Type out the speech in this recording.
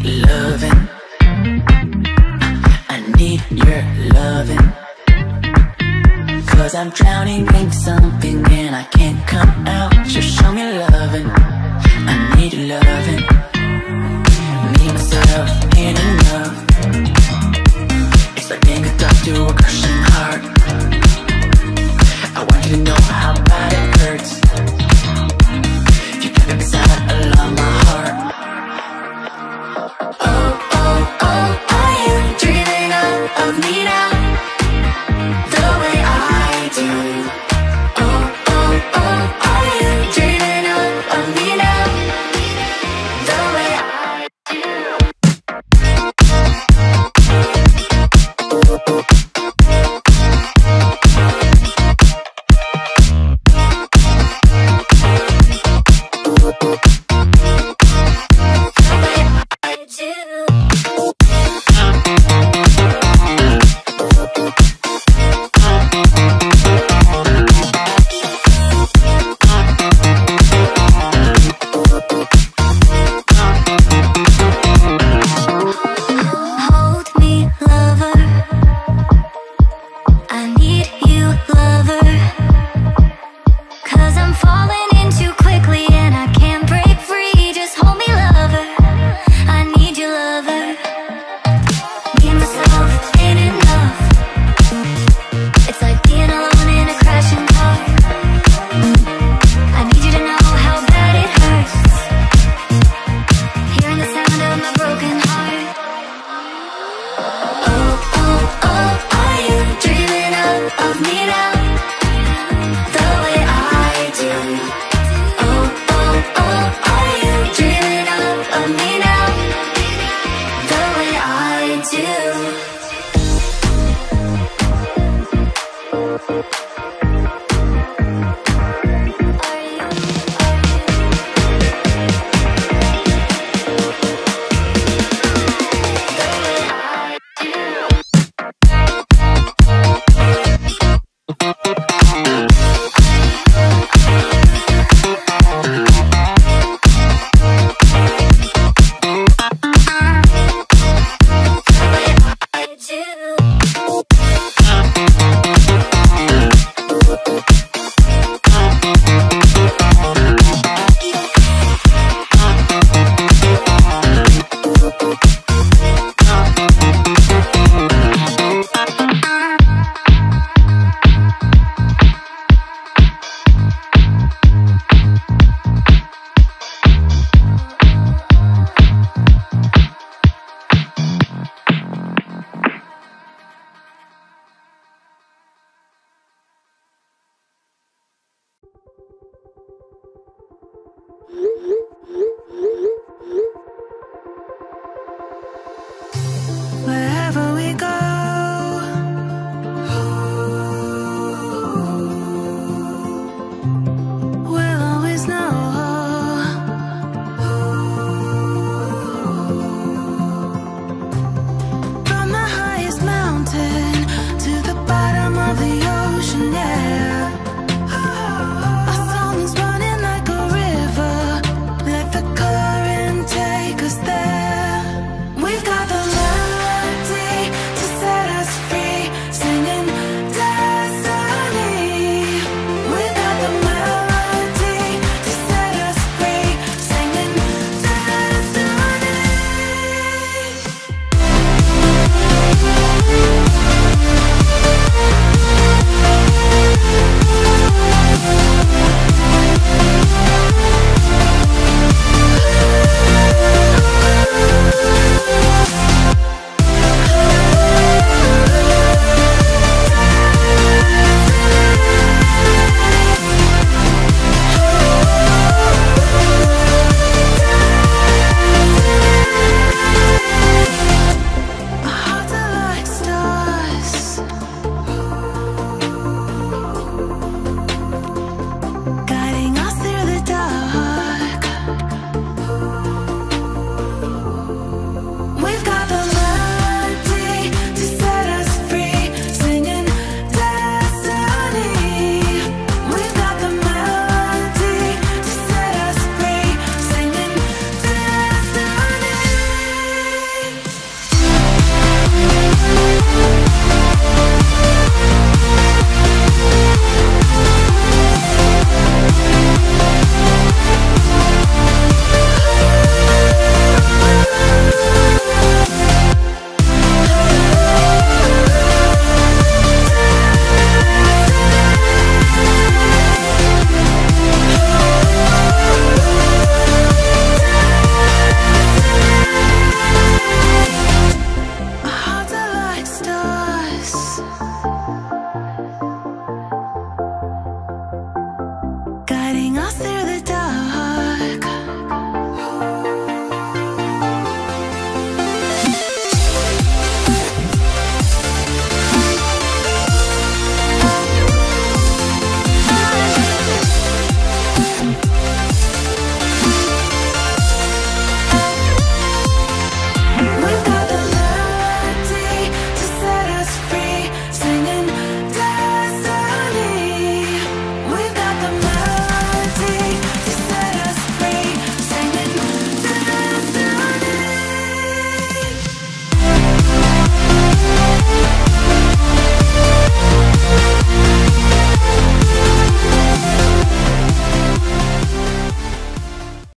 loving. I need your loving. 'Cause I'm drowning in something and I can't come out. Just show me loving. I need loving. Me, myself, ain't enough. It's like being a dog to a crushing heart. I want you to know how bad it hurts. You kept it beside along my heart. Oh, oh, oh, are you dreaming of me now? The way I do. Oh, oh, oh, are you dreaming of me now? The way I do. Hold me, lover. I need you, lover. 'Cause I'm falling in too quickly and I can't break free. Just hold me, lover. I need you, lover. Me and myself ain't enough. It's like being alone in a crashing car. I need you to know how bad it hurts. Hearing the sound of my broken heart. Oh, oh, oh, are you dreaming of me now? The way I do. Oh, oh, oh, are you dreaming of me now? The way I do.